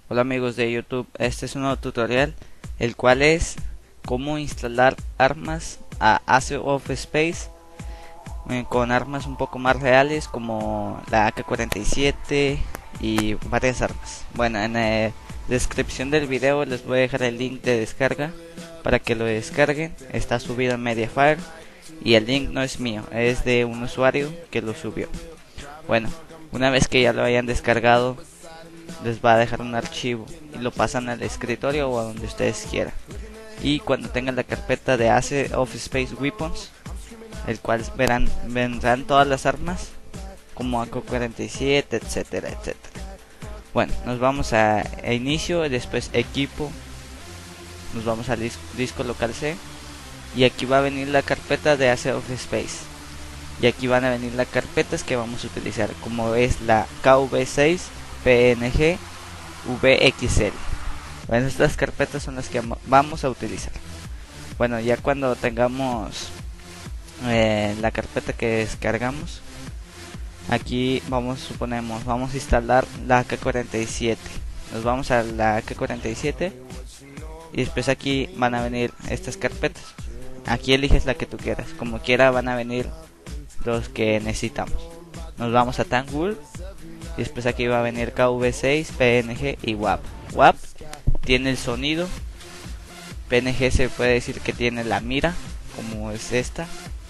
Hola amigos de YouTube, este es un nuevo tutorial, el cual es cómo instalar armas a Ace of Space con armas un poco más reales como la AK-47 y varias armas. Bueno, en la descripción del video les voy a dejar el link de descarga para que lo descarguen. Está subido en Mediafire y el link no es mío, es de un usuario que lo subió. Bueno, una vez que ya lo hayan descargado, les va a dejar un archivo y lo pasan al escritorio o a donde ustedes quieran. Y cuando tengan la carpeta de Ace of Space Weapons, el cual vendrán todas las armas como AK-47, etcétera, etcétera. Bueno, nos vamos a inicio, después equipo, nos vamos al disco local C y aquí va a venir la carpeta de Ace of Space. Y aquí van a venir las carpetas que vamos a utilizar, como es la KV6, PNG, VXL. Bueno, estas carpetas son las que vamos a utilizar. Bueno, ya cuando tengamos la carpeta que descargamos, aquí vamos a instalar la AK-47. Nos vamos a la AK-47 y después aquí van a venir estas carpetas. Aquí eliges la que tú quieras, como quiera van a venir los que necesitamos. Nos vamos a Tangool y después aquí va a venir KV6, PNG y WAP. WAP tiene el sonido, PNG se puede decir que tiene la mira, como es esta,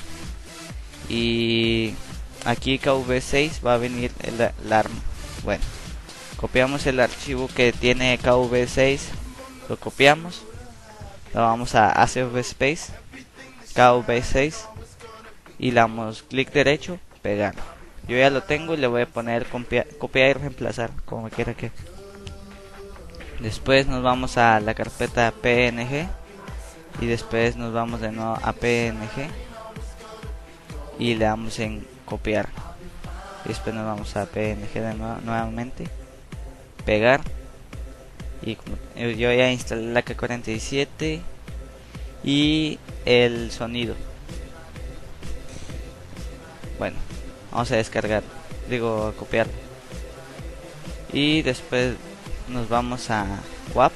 y aquí KV6 va a venir el arma. Bueno, copiamos el archivo que tiene KV6, lo copiamos, lo vamos a Ace of Space, KV6 y le damos clic derecho, pegar. Yo ya lo tengo y le voy a poner copiar y reemplazar, como quiera que. Después nos vamos a la carpeta PNG y después nos vamos de nuevo a PNG y le damos en copiar. Y después nos vamos a PNG de nuevamente, pegar. Y como yo ya instalé la AK-47 y el sonido. Bueno, vamos a descargar, a copiar. Y después nos vamos a WAP,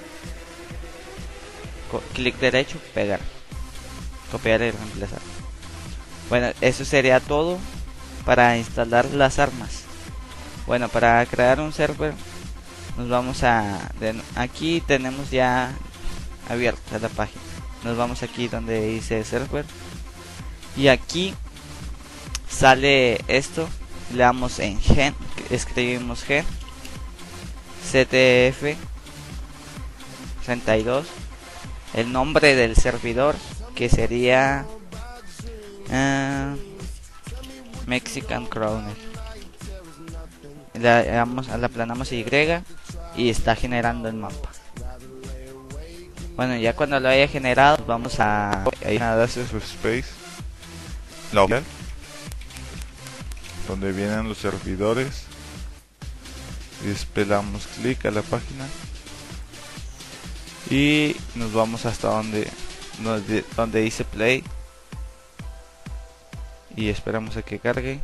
clic derecho, pegar, copiar y reemplazar. Bueno, eso sería todo para instalar las armas. Bueno, para crear un server nos vamos aquí tenemos ya abierta la página. Nos vamos aquí donde dice server y aquí sale esto, le damos en gen, escribimos gen ctf 32, el nombre del servidor que sería Mexican Crowner, la aplanamos Y y está generando el mapa. Bueno, ya cuando lo haya generado vamos a Ace of Space, la local, donde vienen los servidores, y después le damos clic a la página y nos vamos hasta donde dice play y esperamos a que cargue.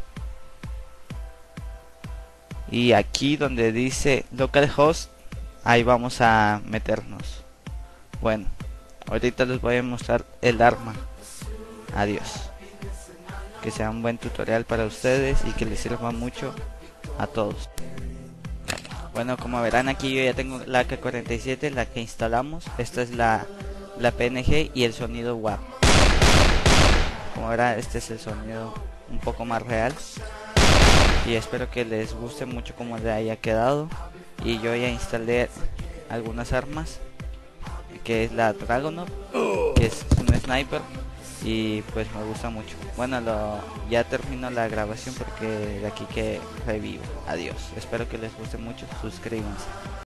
Y aquí donde dice localhost, ahí vamos a meternos. Bueno, ahorita les voy a mostrar el arma. Adiós. Que sea un buen tutorial para ustedes y que les sirva mucho a todos. Bueno, como verán aquí yo ya tengo la AK-47, la que instalamos. Esta es la PNG y el sonido WAP. Como verán, este es el sonido un poco más real. Y espero que les guste mucho como le haya quedado. Y yo ya instalé algunas armas, que es la Dragunov, que es un sniper, y pues me gusta mucho. Bueno, ya termino la grabación porque de aquí que revivo. Adiós, espero que les guste mucho, suscríbanse.